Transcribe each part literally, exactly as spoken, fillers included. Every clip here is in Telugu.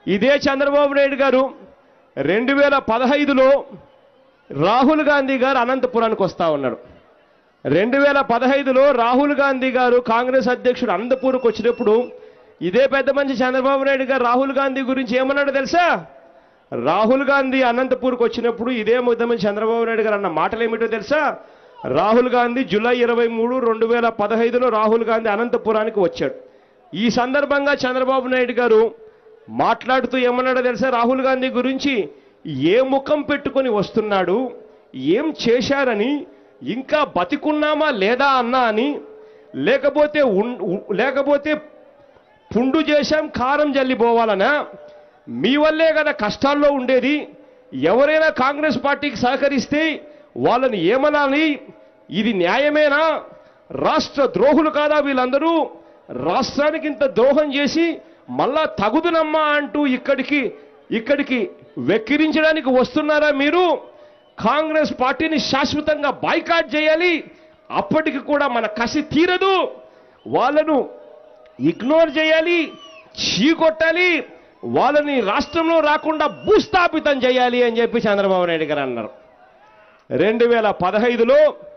ఇదే చంద్రబాబు నాయుడు గారు రెండు వేల పదహైదులో రాహుల్ గాంధీ గారు అనంతపురానికి వస్తా ఉన్నారు. రెండు వేల పదహైదులో రాహుల్ గాంధీ గారు కాంగ్రెస్ అధ్యక్షుడు అనంతపూర్కి వచ్చినప్పుడు ఇదే పెద్ద మనిషి చంద్రబాబు నాయుడు గారు రాహుల్ గాంధీ గురించి ఏమన్నాడు తెలుసా? రాహుల్ గాంధీ అనంతపూర్కి వచ్చినప్పుడు ఇదే పెద్ద మనిషి చంద్రబాబు నాయుడు గారు అన్న మాటలు ఏమిటో తెలుసా? రాహుల్ గాంధీ జూలై ఇరవై మూడు రెండు వేల పదహైదులో రాహుల్ గాంధీ అనంతపురానికి వచ్చాడు. ఈ సందర్భంగా చంద్రబాబు నాయుడు గారు మాట్లాడుతూ ఏమన్నాడో తెలుసా? రాహుల్ గాంధీ గురించి ఏ ముఖం పెట్టుకొని వస్తున్నాడు, ఏం చేశారని, ఇంకా బతికున్నామా లేదా అన్నా అని, లేకపోతే లేకపోతే పుండు చేశాం కారం జల్లిపోవాలనా, మీ వల్లే కదా కష్టాల్లో ఉండేది, ఎవరైనా కాంగ్రెస్ పార్టీకి సహకరిస్తే వాళ్ళని ఏమనాలి, ఇది న్యాయమేనా, రాష్ట్ర ద్రోహులు కాదా వీళ్ళందరూ, రాష్ట్రానికి ఇంత ద్రోహం చేసి మళ్ళా తగుదునమ్మా అంటూ ఇక్కడికి ఇక్కడికి వెక్కిరించడానికి వస్తున్నారా మీరు? కాంగ్రెస్ పార్టీని శాశ్వతంగా బాయ్కాట్ చేయాలి, అప్పటికి కూడా మన కసి తీరదు, వాళ్ళను ఇగ్నోర్ చేయాలి, చీకొట్టాలి, వాళ్ళని రాష్ట్రంలో రాకుండా భూస్థాపితం చేయాలి అని చెప్పి చంద్రబాబు నాయుడు గారు అన్నారు. రెండు వేల పదహైదులో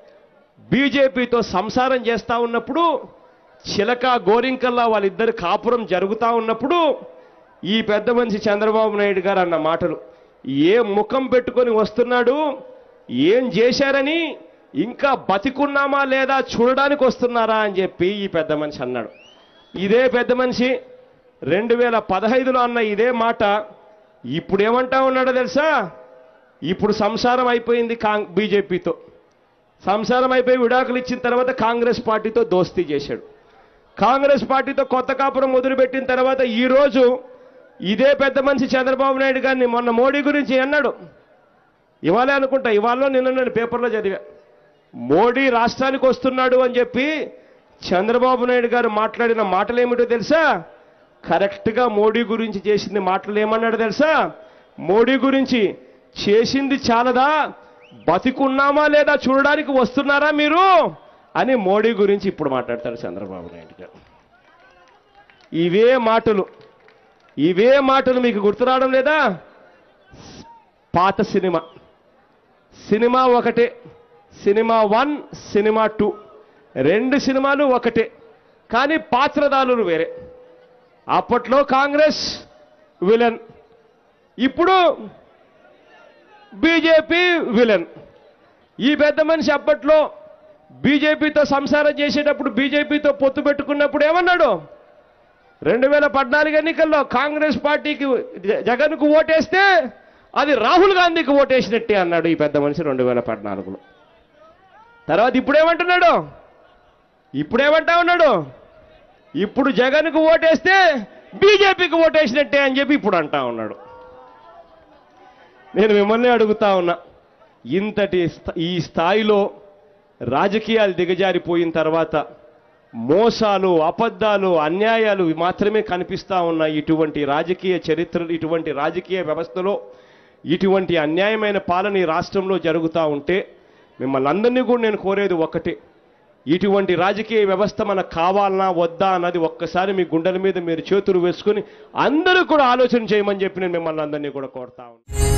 బీజేపీతో సంసారం చేస్తా ఉన్నప్పుడు, చిలక గోరింకల్లా వాళ్ళిద్దరు కాపురం జరుగుతూ ఉన్నప్పుడు ఈ పెద్ద మనిషి చంద్రబాబు నాయుడు గారు అన్న మాటలు, ఏ ముఖం పెట్టుకొని వస్తున్నాడు, ఏం చేశారని, ఇంకా బతికున్నామా లేదా చూడడానికి వస్తున్నారా అని చెప్పి ఈ పెద్ద మనిషి అన్నాడు. ఇదే పెద్ద మనిషి రెండు వేల పదహైదులో అన్న ఇదే మాట ఇప్పుడు ఏమంటా ఉన్నాడో తెలుసా? ఇప్పుడు సంసారం అయిపోయింది కాంగ్ బీజేపీతో, సంసారం అయిపోయి విడాకులు ఇచ్చిన తర్వాత కాంగ్రెస్ పార్టీతో దోస్తీ చేశాడు. కాంగ్రెస్ పార్టీతో కొత్త కాపురం మొదలుపెట్టిన తర్వాత ఈరోజు ఇదే పెద్ద మనిషి చంద్రబాబు నాయుడు గారిని మొన్న మోడీ గురించి అన్నాడు. ఇవాళే అనుకుంటా, ఇవాళ నిన్న నేను పేపర్లో చదివా, మోడీ రాష్ట్రానికి వస్తున్నాడు అని చెప్పి చంద్రబాబు నాయుడు గారు మాట్లాడిన మాటలు ఏమిటో తెలుసా? కరెక్ట్గా మోడీ గురించి చేసింది మాటలు ఏమన్నాడు తెలుసా? మోడీ గురించి చేసింది చాలదా, బతికున్నామా లేదా చూడడానికి వస్తున్నారా మీరు అని మోడీ గురించి ఇప్పుడు మాట్లాడతాడు చంద్రబాబు నాయుడు గారు. ఇవే మాటలు ఇవే మాటలు మీకు గుర్తు రావడం లేదా? పాత సినిమా సినిమా ఒకటే, సినిమా వన్ సినిమా టూ రెండు సినిమాలు ఒకటే, కానీ పాత్రధారులు వేరే. అప్పట్లో కాంగ్రెస్ విలన్, ఇప్పుడు బీజేపీ విలన్. ఈ పెద్ద మనిషి అప్పట్లో బీజేపీతో సంసారం చేసేటప్పుడు, బీజేపీతో పొత్తు పెట్టుకున్నప్పుడు ఏమన్నాడు? రెండు వేల పద్నాలుగు ఎన్నికల్లో కాంగ్రెస్ పార్టీకి జగన్కు ఓటేస్తే అది రాహుల్ గాంధీకి ఓటేసినట్టే అన్నాడు ఈ పెద్ద మనిషి రెండు వేల పద్నాలుగులో. తర్వాత ఇప్పుడేమంటున్నాడు? ఇప్పుడేమంటా ఉన్నాడు? ఇప్పుడు జగన్కు ఓటేస్తే బీజేపీకి ఓటేసినట్టే అని చెప్పి ఇప్పుడు అంటా ఉన్నాడు. నేను మిమ్మల్ని అడుగుతా ఉన్నా, ఇంతటి ఈ స్థాయిలో రాజకీయాలు దిగజారిపోయిన తర్వాత మోసాలు, అబద్ధాలు, అన్యాయాలు మాత్రమే కనిపిస్తా ఉన్నాయి. ఇటువంటి రాజకీయ చరిత్ర, ఇటువంటి రాజకీయ వ్యవస్థలో ఇటువంటి అన్యాయమైన పాలన ఈ రాష్ట్రంలో జరుగుతూ ఉంటే మిమ్మల్ని అందరినీ కూడా నేను కోరేది ఒక్కటే, ఇటువంటి రాజకీయ వ్యవస్థ మనకు కావాలనా వద్దా అన్నది ఒక్కసారి మీ గుండెల మీద మీరు చేతులు వేసుకుని అందరూ కూడా ఆలోచన చేయమని చెప్పి నేను మిమ్మల్ని అందరినీ కూడా కోరుతా ఉన్నాను.